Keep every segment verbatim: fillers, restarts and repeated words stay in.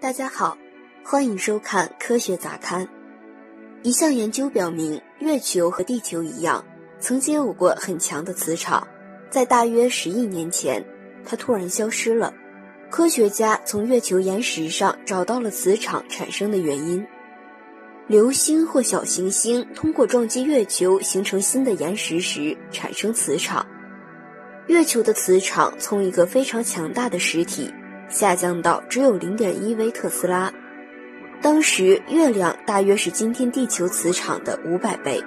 大家好，欢迎收看科学杂刊。一项研究表明，月球和地球一样，曾经有过很强的磁场，在大约十亿年前，它突然消失了。科学家从月球岩石上找到了磁场产生的原因。流星或小行星通过撞击月球形成新的岩石时产生磁场。月球的磁场从一个非常强大的实体下降到只有 零点一 微特斯拉，当时月亮大约是今天地球磁场的五百倍。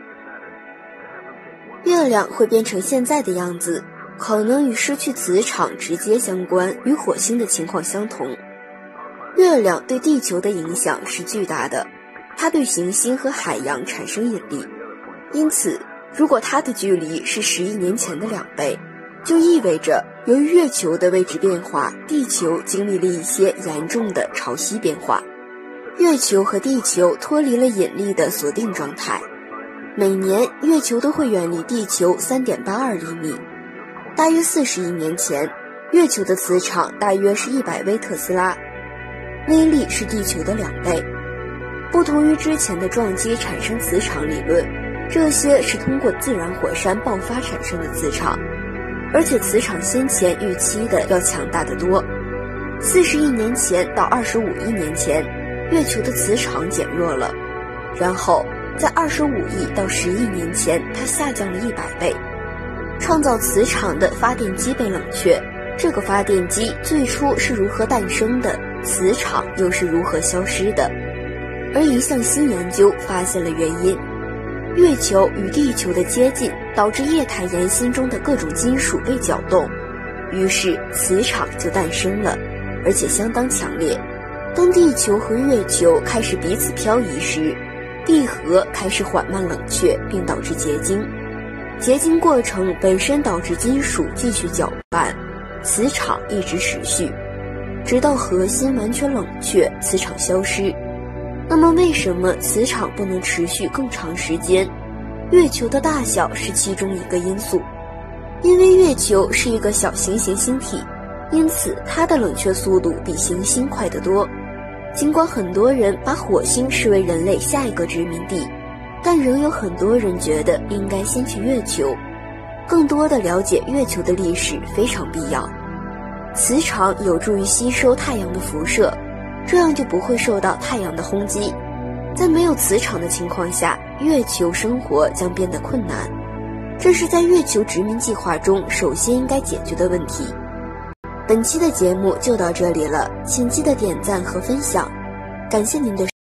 月亮会变成现在的样子，可能与失去磁场直接相关，与火星的情况相同。月亮对地球的影响是巨大的，它对行星和海洋产生引力，因此如果它的距离是十亿年前的两倍，就意味着由于月球的位置变化，地球经历了一些严重的潮汐变化。月球和地球脱离了引力的锁定状态，每年月球都会远离地球 三点八二厘米。大约四十亿年前，月球的磁场大约是一百微特斯拉，威力是地球的两倍。不同于之前的撞击产生磁场理论，这些是通过自然火山爆发产生的磁场，而且磁场先前预期的要强大得多。四十亿年前到二十五亿年前，月球的磁场减弱了，然后在二十五亿到十亿年前，它下降了一百倍。创造磁场的发电机被冷却，这个发电机最初是如何诞生的，磁场又是如何消失的？而一项新研究发现了原因。月球与地球的接近导致液态岩芯中的各种金属被搅动，于是磁场就诞生了，而且相当强烈。当地球和月球开始彼此漂移时，地核开始缓慢冷却并导致结晶，结晶过程本身导致金属继续搅拌，磁场一直持续，直到核心完全冷却，磁场消失。那么为什么磁场不能持续更长时间？月球的大小是其中一个因素。因为月球是一个小行星星体，因此它的冷却速度比行星快得多。尽管很多人把火星视为人类下一个殖民地，但仍有很多人觉得应该先去月球。更多的了解月球的历史非常必要。磁场有助于吸收太阳的辐射，这样就不会受到太阳的轰击。在没有磁场的情况下，月球生活将变得困难，这是在月球殖民计划中首先应该解决的问题。本期的节目就到这里了，请记得点赞和分享，感谢您的